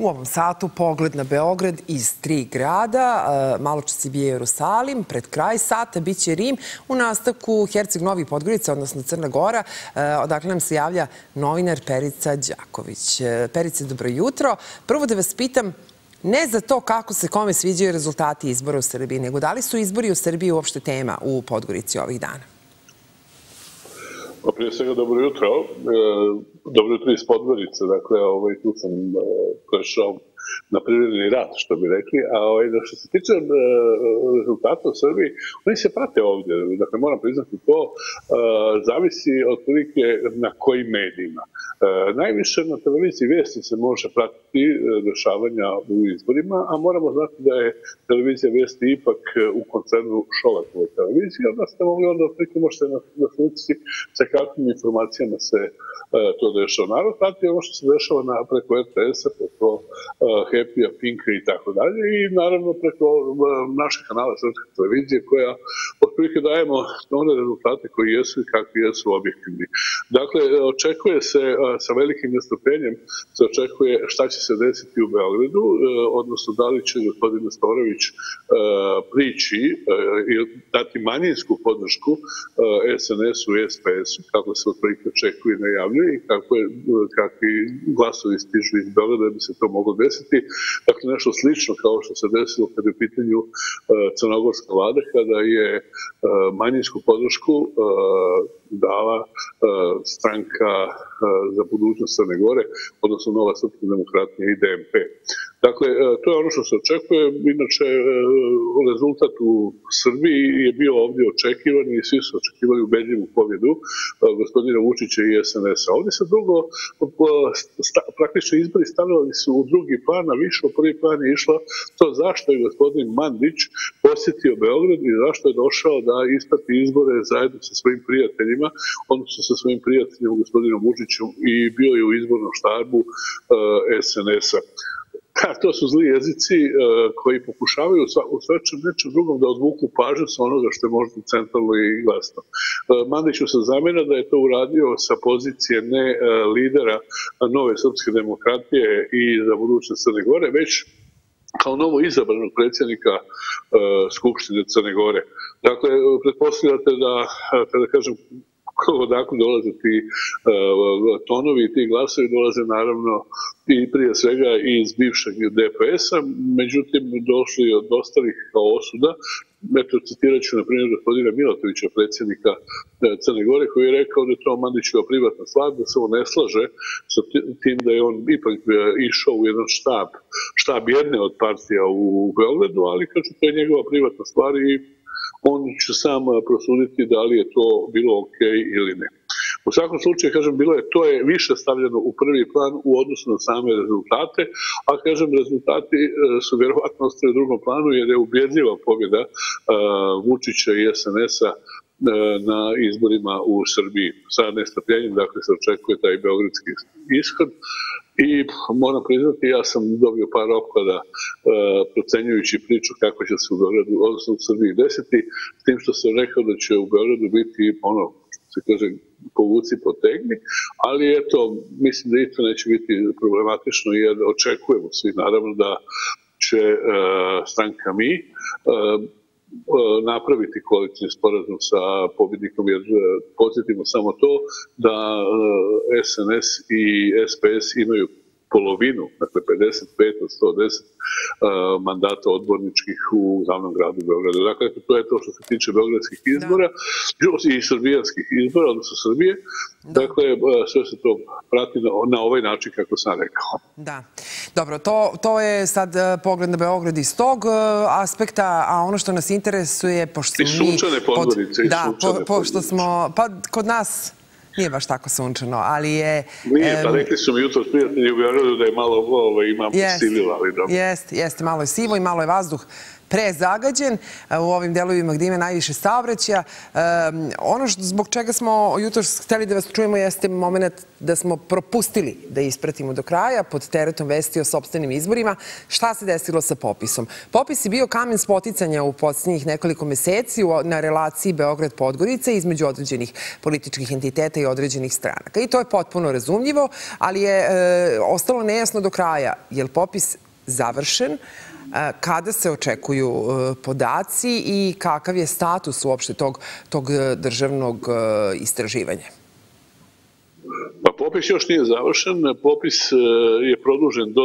U ovom satu pogled na Beograd iz 3 grada. Maločas je bio Jerusalim, pred kraj sata biće Rim, u nastavku Herceg-Novi Podgorica, odnosno Crna Gora, odakle nam se javlja novinar Perica Đaković. Perice, dobro jutro. Prvo da vas pitam, ne za to kako se kome sviđaju rezultati izbora u Srbiji, nego da li su izbori u Srbiji uopšte tema u Podgorici ovih dana? Prije svega, dobro jutro. Dobro jutro iz Podgorice. Dakle, tu sam prešao na privredni rad, što bi rekli. A što se tiče rezultata u Srbiji, oni se prate ovdje. Dakle, moram priznati to, zavisi od prilike na kojim medijima. Najviše na televiziji Vijesti se može pratiti dešavanja u izborima, a moramo znati da je televizija Vijesti ipak u koncernu Šolakove televizije, onda ste mogli onda otprilike možete naslučiti sa kakvim informacijama se to dešava. Narod prati ono što se dešava preko RTS-a, preko Happy-a, Pinka i tako dalje i naravno preko našeg kanala Srpske televizije koja otprilike dajemo one rezultate koji jesu i kakvi jesu objektivni. Dakle, očekuje se sa velikim nestrpljenjem se očekuje šta će se desiti u Beogradu, odnosno da li će gospodin Nestorović prići i dati manjinsku podršku SNS-u i SPS-u, kako se otprilike očekuje i najavljuje i kakvi glasovi stižu iz Beograda da bi se to moglo desiti. Dakle, nešto slično kao što se desilo kada je u pitanju crnogorska vlada, kada je manjinsku podršku dala stranka za budućnost Crne Gore, odnosno Nova srpska demokratija i DMP. Dakle, to je ono što se očekuje. Inače, rezultat u Srbiji je bio ovdje očekivan i svi su očekivali ubedljivu pobjedu gospodina Vučića i SNS-a. Ovdje se drugo, praktično izbori stavljali su u drugi plan, a više u prvi plan je išlo to zašto je gospodin Mandić posjetio Beograd i zašto je došao da isprati izbore zajedno sa svojim prijateljima, odnosno sa svojim prijateljima gospodinom Vučićem i bio je u izbornom štabu SNS-a. To su zli jezici koji pokušavaju u nečem drugom da odvuku pažnju sa onoga što je možda centralno i glasno. Mandiću se zamjera da je to uradio sa pozicije ne lidera Nove srpske demokratije i za budućnost Crne Gore, već kao novo izabranog predsjednika Skupštine Crne Gore. Dakle, pretpostavljate da, kada kažem, odakle dolaze ti tonovi i ti glasovi dolaze naravno i prije svega iz bivšeg DPS-a, međutim došli od ostalih kao osuda. Eto, citirat ću na primjer gospodina Milatovića, predsjednika Crne Gore, koji je rekao da je to Mandićeva privatna stvar, da se on ne slaže sa tim da je on ipak išao u jedan štab jedne od partija u Beogradu, ali kaže to je njegova privatna stvar i on će sam prosuditi da li je to bilo ok ili ne. U svakom slučaju, kažem, to je više stavljeno u prvi plan u odnosu na same rezultate, a kažem, rezultati su vjerovatno ostali u drugom planu jer je ubjedljiva pobjeda Vučića i SNS-a na izborima u Srbiji. Sa nestrpljenjem, dakle, se očekuje taj beogradski ishod i moram priznati, ja sam dobio par opklada procenjujući priču kako će se u Beogradu, odnosno u Srbiji desiti, s tim što sam rekao da će u Beogradu biti ono, se kaže, povuci potegni, ali eto, mislim da i to neće biti problematično jer očekujemo svi naravno da će stranka Mi napraviti koalicijni sporazum sa pobjednikom, jer podsjetimo samo to da SNS i SPS imaju polovinu, dakle 55 od 110 mandata odborničkih u glavnom gradu Beogradu. Dakle, to je to što se tiče beogradskih izbora i srbijanskih izbora, odnosno Srbije. Dakle, sve se to prati na ovaj način kako sam rekao. Da. Dobro, to je sad pogled na Beograd iz tog aspekta, a ono što nas interesuje, pošto smo mi... I sunčane Podgorice, i sunčane Podgorice. Da, pošto smo... Pa kod nas... Nije baš tako sunčano, ali je... Nije, pa rekli su mi jutro prijatelji u Beogradu da je malo imam sivilo, ali dobro. Jeste, malo je sivo i malo je vazduh prezagađen u ovim delovima gdje ima najviše saobraćaja. Ono zbog čega smo jutros hteli da vas čujemo jeste moment da smo propustili da ispratimo do kraja pod teretom vesti o sopstvenim izborima. Šta se desilo sa popisom? Popis je bio kamen spoticanja u posljednjih nekoliko meseci na relaciji Beograd-Podgorica između određenih političkih entiteta i određenih stranaka. I to je potpuno razumljivo, ali je ostalo nejasno do kraja. Je li popis završen? Kada se očekuju podaci i kakav je status uopšte tog državnog istraživanja? Pa popis još nije završen, popis je produžen do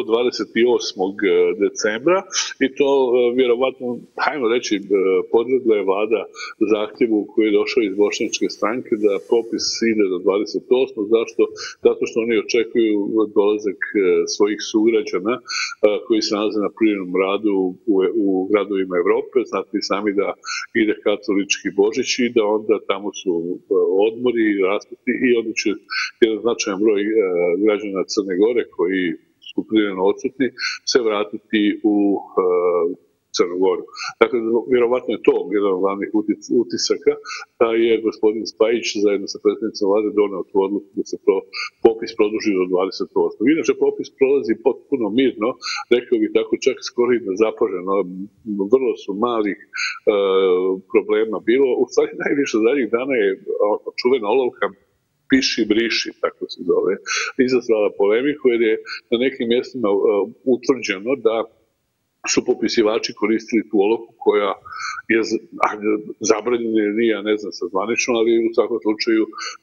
28. decembra i to vjerovatno, hajmo reći, podlegla je vlada zahtjevu koji je došao iz bošnjačke stranke da popis ide do 28. Zašto? Zato što oni očekuju dolazak svojih sugrađana koji se nalaze na prijemnom radu u gradovima Evrope. Znate i sami da ide katolički Božić i da onda tamo su odmori i raspusti i onda će jedan značajan broj građana Crne Gore koji su privremeno odsutni se vratiti u Crnu Goru. Dakle, vjerovatno je to jedan od glavnih utisaka da je gospodin Spajić zajedno sa predsjednicom vlade doneo tu odluku da se popis produži do 28. Inače, popis prolazi potpuno mirno, rekao bih tako čak skoro i nezapaženo. Vrlo su malih problema bilo. U stvari najviše zadnjih dana je čuvena olovka piši briši, tako se zove, izazvala polemiku jer je na nekim mjestima utvrđeno da su popisivači koristili tu olovku koja je zabranjena ili nije, ne znam sad zvanično, ali u svakom slučaju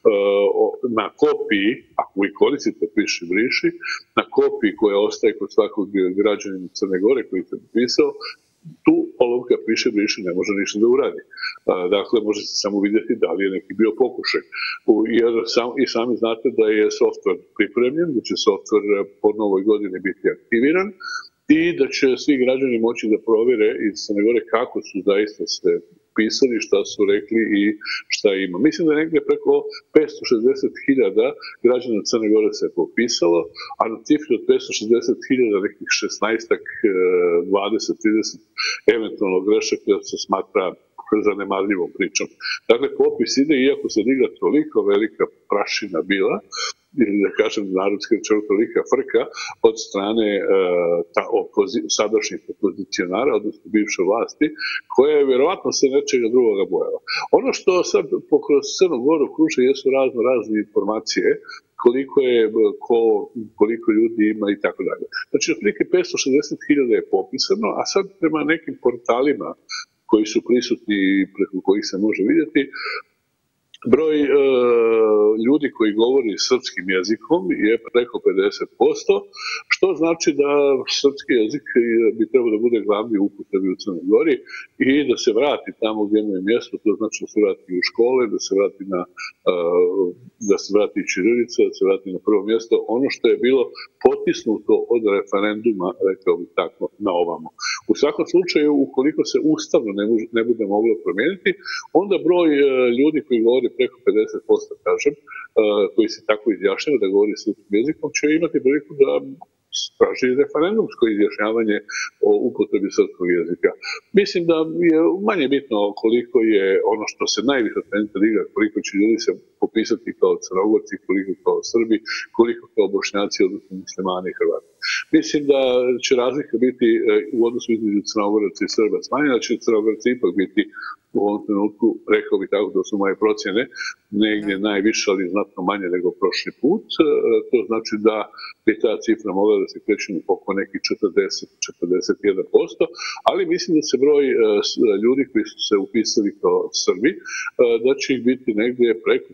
na kopiji, ako vi koristite piši briši, na kopiji koja ostaje kod svakog građanina Crne Gore koji se popisao, tu olovka piše briše ne može ništa da uradi. Dakle, može se samo vidjeti da li je neki bio pokušaj. Jer i sami znate da je softver pripremljen, da će softver po novoj godini biti aktiviran i da će svi građani moći da provjere iz Crne Gore kako su zaista se pisali, šta su rekli i šta ima. Mislim da je negdje preko 560.000 građana Crne Gore se popisalo, a na cifri od 560.000 nekih 16, 20, 30 eventualno grešaka se smatra zanemarljivom pričom. Dakle, popis ide, iako se digla toliko velika prašina bila, ili da kažem narodski rečeno tolika frka od strane sadašnjih opozicionara, odnosno bivše vlasti, koja je vjerovatno se nečega drugoga bojala. Ono što sad pokroz Crnu Goru kruže jesu razne informacije, koliko ljudi ima i tako dalje. Znači, otprilike 560.000 je popisano, a sad prema nekim portalima koji su prisutni i preko kojih se može vidjeti, broj ljudi koji govori srpskim jezikom je preko 50%, što znači da srpski jezik bi trebao da bude glavni u upotrebi u Crnoj Gori i da se vrati tamo gdje mu je mjesto, to znači da se vrati u škole, da se vrati ćirilica, da se vrati na prvo mjesto, ono što je bilo potisnuto od referenduma, rekao bih tako, na ovamo. U svakom slučaju, ukoliko se ustavno ne bude moglo promijeniti, onda broj ljudi koji govori preko 50%, kažem, koji se tako izjašnjava da govori srpskim jezikom, će imati priliku da traži referendumsko izjašnjavanje o upotrebi srpskog jezika. Mislim da je manje bitno koliko je ono što se najviše trenutno diga, koliko će ljudi se popisati kao Crnogorci, koliko kao Srbi, koliko kao Bošnjaci, odnosno Muslimani i Hrvati. Mislim da će razlika biti u odnosu između Crnogoraca i Srba smanjena, da će Crnogorci ipak biti u ovom trenutku, rekao bih tako da su moje procjene, negdje najviše, ali znatno manje nego prošli put. To znači da bi ta cifra mogla da se kreće oko nekih 40-41%, ali mislim da se broj ljudi koji su se upisali kao Srbi, da će ih biti negdje preko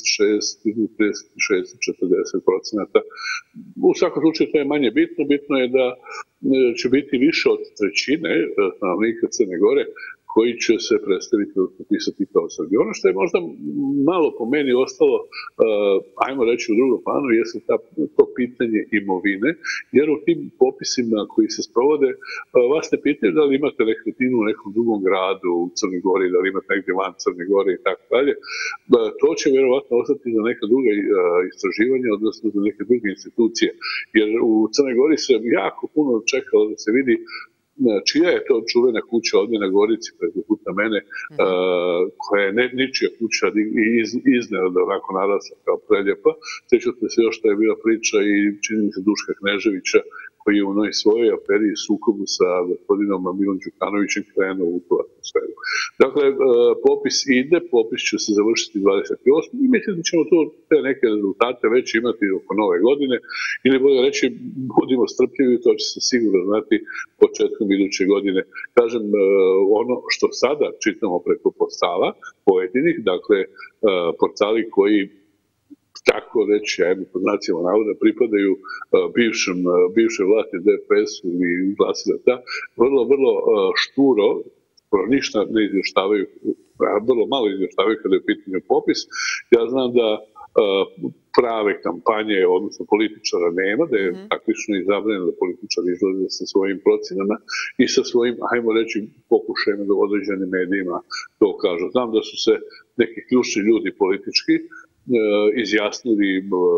36-40%. U svakom slučaju to je manje bitno. Bitno je da će biti više od trećine stanovnika Crne Gore koji će se predstaviti da popisati kao Srbi. Ono što je možda malo po meni ostalo, ajmo reći u drugom planu, jeste to pitanje imovine, jer u tim popisima koji se sprovode, vas ne pitaju da li imate nekretninu u nekom drugom gradu u Crnoj Gori, da li imate negdje van Crne Gore i tako dalje. To će vjerovatno ostati za neka druga istraživanja, odnosno za neke druge institucije. Jer u Crnoj Gori se jako puno čekalo da se vidi čija je to čuvena kuća ovdje na Gorici, preko puta mene, koja je ničija kuća i iznenada onako narasla kao preljepa. Sjećate se još što je bila priča i čini mi se Duška Kneževića, koji je u onoj svojoj aferi i sukobu sa gospodinom Milom Đukanovićem krenuo u tu atmosferu. Dakle, popis ide, popis će se završiti 28. i mislim da ćemo tu te neke rezultate već imati oko nove godine, ili bolje reći, budimo strpljivi, to će se sigurno znati početkom iduće godine. Kažem, ono što sada čitamo preko portala pojedinih, dakle, portali koji tako reći, ajmo pod znacijama navoda, pripadaju bivšoj vlasti DPS-u i glasila vrlo šturo, ništa ne izvještavaju, vrlo malo izvještavaju kada je u pitanju popis. Ja znam da prave kampanje, odnosno političara nema, da je praktično izabrano da političari izlaze sa svojim procenama i sa svojim, ajmo reći, pokušajima da određenim medijima to kažu. Znam da su se neki ključni ljudi politički izjasnili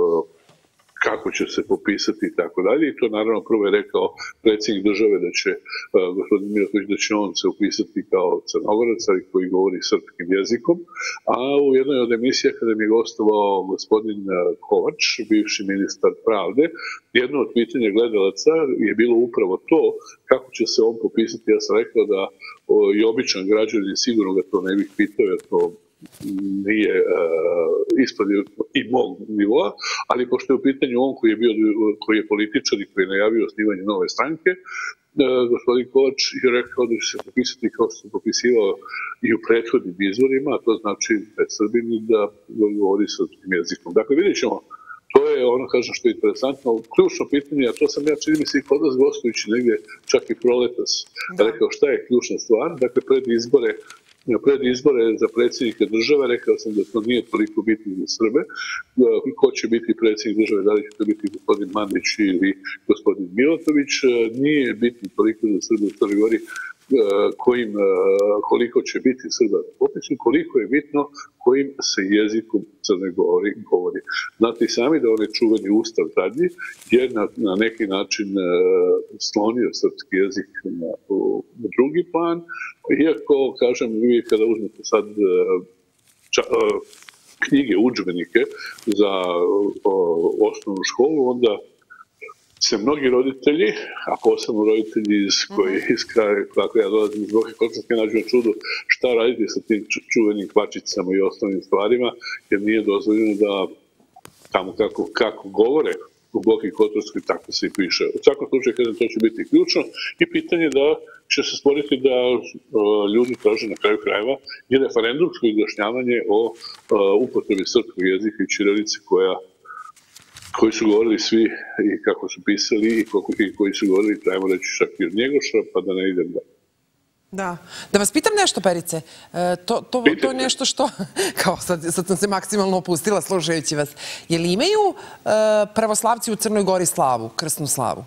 kako će se popisati i tako dalje. I to naravno prvo je rekao predsjednik države da će gospodin Mirotović da će on se upisati kao Crnogorac koji govori srpskim jezikom. A u jednoj od emisija kada mi je gostovao gospodin Kovač, bivši ministar pravde, jedno od pitanja gledalaca je bilo upravo to kako će se on popisati. Ja sam rekao da i običan građanin sigurno ga to ne bih pitao jer to nije ispod i mog nivoa, ali pošto je u pitanju on koji je političar i koji je najavio osnivanje nove stranke, gospodin Kovač je rekao da će se popisati kao što se popisivao i u prethodnim izvorima, a to znači da je Srbin i da govori srpskim jezikom. Dakle, vidjet ćemo, to je ono, kažem, što je interesantno. Ključno pitanje, a to sam ja čini mi se i kod nas gostujući negdje čak i proletas rekao šta je ključna stvar. Dakle, pred izbore za predsjednika države, rekao sam da to nije toliko bitno za Srbe. Ko će biti predsjednik države, da li će to biti gospodin Mandić ili gospodin Milotović, nije bitno toliko za Srbe u Crnoj Gori koliko će biti Srba na popisu, koliko je bitno kojim se jezikom Crne Gori govori. Znate i sami da onaj čuveni ustav zadnji je na neki način slonio srpski jezik u drugi plan, iako, kažem, vi kada uzmete sad knjige, udžbenike za osnovnu školu, onda se mnogi roditelji, a posebno roditelji iz kraja, kako ja dolazim iz Boke Kotorske, nađu na čudu šta raditi sa tim čuvenim kvačicama i ostalim stvarima, jer nije dozvoljeno da tamo kako govore u Boki Kotorskoj, tako se i piše. U svakom slučaju, kada to će biti ključno i pitanje da će se stvoriti da ljudi traže na kraju krajeva i referendumsko izjašnjavanje o upotrebi srpskog jezika i ćirilice koji su govorili svi i kako su pisali i koji su govorili, trebamo reći, čak i od Njegoša, pa da ne idem dalje. Da. Da vas pitam nešto, Perice. To je nešto što, kao sad sam se maksimalno opustila slušajući vas. Je li imaju pravoslavci u Crnoj Gori slavu, krsnu slavu?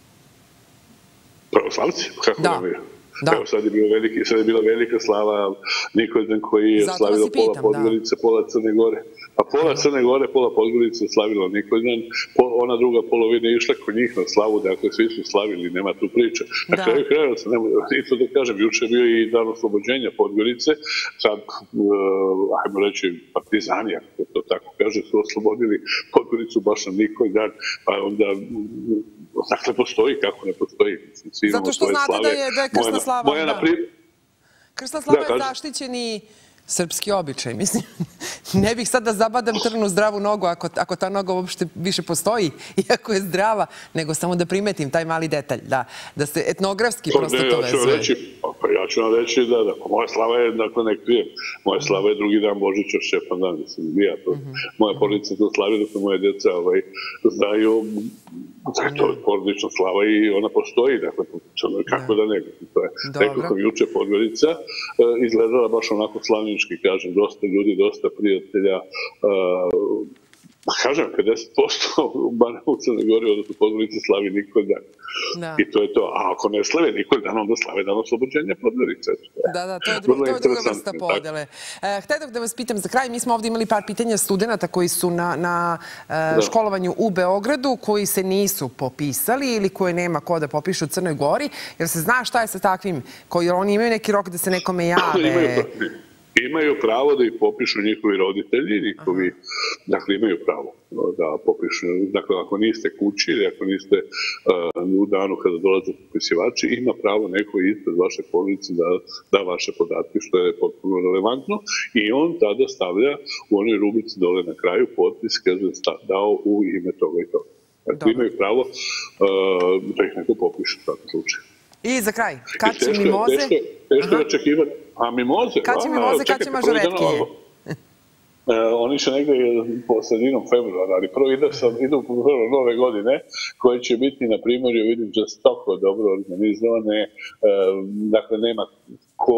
Pravoslavci? Kako da imaju? Evo, sad je bila velika slava Nikoldan koji je slavila pola Podgorice, pola Crne Gore. A pola Crne Gore, pola Podgorice slavila Nikoldan, ona druga polovina je išla kod njih na slavu, dakle svi su slavili, nema tu priče. Na kraju krajeva se isto da kažem, juče je bio i dan oslobođenja Podgorice, sad, ajmo reći, partizani, ako to tako kaže, su oslobodili Podgoricu baš na Nikoldan, pa onda dakle, postoji, kako ne postoji. Zato što znate da je krsna slava, krsna slava je zaštićeni srpski običaj, mislim. Ne bih sad da zabadam trnu zdravu nogu ako ta noga uopšte više postoji, iako je zdrava, nego samo da primetim taj mali detalj, da se etnografski prosto to vezuje. Ja ću vam reći da moja slava je, dakle, ne krijem, moja slava je drugi dan Božića, Šćepan dan, mislim, moja porodica to slavi, dok moje djeca znaju da je to porodična slava i ona postoji, dakle, kako da ne, to je nekako juče Podgorica izgledala baš onako slavnički, kažem, dosta ljudi, dosta prijatelja, kažem, 50% barem u Crnoj Gori, odnosno Podgorici, slavi Nikoldan. I to je to. A ako ne slave Nikoldan, onda slave dan oslobođenja Podgorice. Da, to je druga vrsta podele. Htedok da vas pitam za kraj, mi smo ovdje imali par pitanja studenta koji su na školovanju u Beogradu, koji se nisu popisali ili koje nema ko da popiše u Crnoj Gori, jer se zna šta je sa takvim, koji oni imaju neki rok da se nekome jave. Imaju pravo da ih popišu njihovi roditelji, dakle imaju pravo da popišu. Dakle, ako niste kući ili ako niste u danu kada dolaze popisivači, ima pravo neko ispred vaše porodice da da vaše podatke, što je potpuno relevantno, i on tada stavlja u onoj rubrici dole na kraju potpis, kaže dao u ime toga i toga. Dakle, imaju pravo da ih neko popiše u takvom slučaju. I za kraj, kad će mimoze? Teško je očekivati. A mimoze? Kad će mimoze, kad će mažoretkinje? Oni će negde po sredinom februara, ali prvo idu prvo nove godine, koje će biti na Primorju, vidim, žestoko dobro organizovane. Dakle, nema ko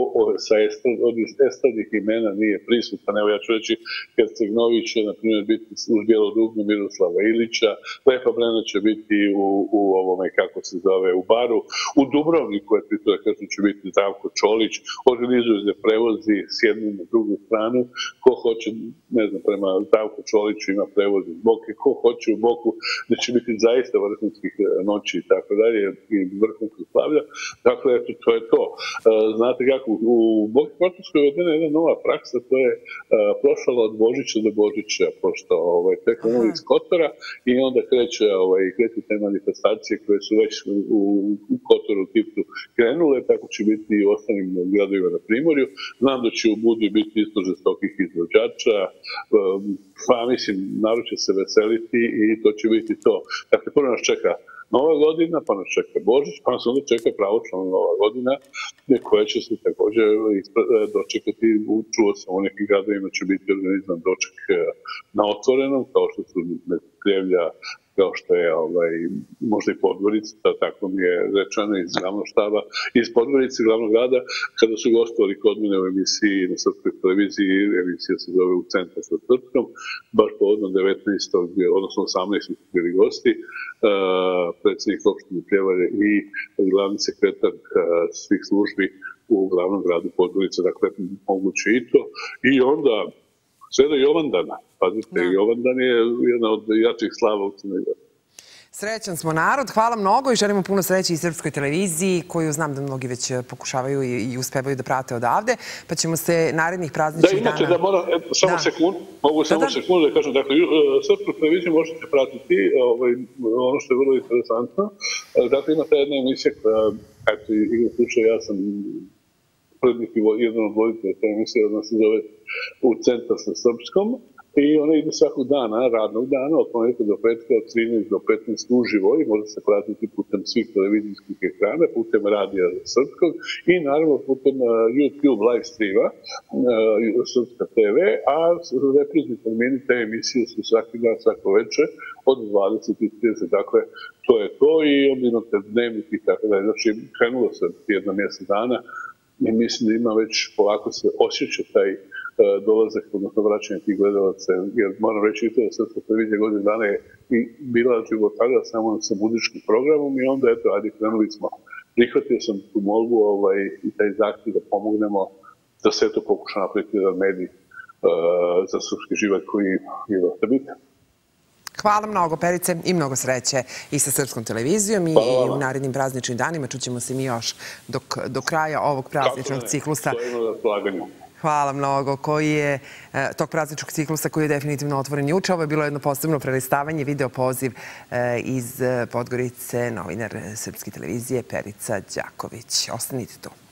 od estradnih imena nije prisutan. Evo, ja ću reći, Herceg-Novi će, na primjer, biti uz Bijelo dugme Miroslava Ilića, Lepa Brena će biti u ovome, kako se zove, u Baru, u Dubrovniku, će biti Zdravko Čolić, organizuju se prevozi s jednu na drugu stranu, ko hoće, ne znam, prema Zdravku Čoliću ima prevoz iz Boke, ko hoće u Boku, da će biti zaista vrhunskih noći i tako dalje, i vrhunskih slavlja. Dakle, to je to. Znate kako, u Boki Kotorskoj je uvedena jedna nova praksa, to je proslava od Božića do Božića, pošto tek ono iz Kotora, i onda kreću te manifestacije koje su već u Kotoru tipu krenule, tako će biti i u ostalim gradovima na Primorju. Znam da će u Budvi biti isto žestokih izvođača, pa mislim, narod će se veseliti i to će biti to. Dakle, prvo nas čeka Nova godina, pa nas čeka Božić, pa nas onda čeka pravoslavna Nova godina, koja će se također dočekati, čuo sam u nekim gradovima će biti organizam doček na otvorenom, kao što su Krevlja, kao što je možda i Podgorica, tako mi je rečeno iz glavnog štaba, iz Podgorice, glavnog grada, kada su gostovali kod mene u emisiji na Srpskoj televiziji, emisija se zove U centru sa Srpskom, baš povodno 19. odnosno 18. su bili gosti, predsjednik opštine Pljevare i glavni sekretar svih službi u glavnom gradu Podgorice, dakle moguće i to. I onda sve do Jovandana. Pazite, Jovandan je jedna od jačih slava u Crnoj Gori. Srećan smo narod, hvala mnogo i želimo puno sreće i Srpskoj televiziji, koju znam da mnogi već pokušavaju i uspevaju da prate odavde, pa ćemo se narednih prazničnih dana... Da, imate da moram, samo sekund, mogu samo sekundu da kažem, dakle, Srpsku televiziju možete pratiti, ono što je vrlo interesantno, dakle, imate jedna emisija koja, eto, igra slučaj, ja sam prednik i jedan od voditelja te emisije, ona se zove U centar sa Srpskom, i ona ide svakog dana, radnog dana, od ponedjeljka do petka, od 13 do 15 uživo, i može se pratiti putem svih televizijskih ekrana, putem radija Srpskog i naravno putem YouTube live streama Srpska TV, a reprizni termini te emisije su svaki dan, svako večer od 20:30. Dakle, to je to, i onda imate dnevnik i tako dalje. Znači, krenulo se jedna mjesec dana i mislim da ima već polako se osjeća taj dolazak, odnosno vraćanje tih gledalaca, jer moram reći i to da Srpska televizija godinu dana je i bila životarila samo sa muzičkim programom, i onda, eto, ajde, krenuli smo. Prihvatio sam tu molbu i taj zahtjev da pomognemo da sve to pokuša napraviti jedan medij za srpski život koji je dosta bitan. Hvala mnogo, Perice, i mnogo sreće i sa Srpskom televizijom i u narednim prazničnim danima. Čućemo se mi još do kraja ovog prazničnog ciklusa. Hvala mnogo, tog prazničnog ciklusa koji je definitivno otvoren juče. Ovo je bilo jedno posebno prelistavanje, video poziv iz Podgorice, novinar Srpske televizije Perica Đaković. Ostanite tu.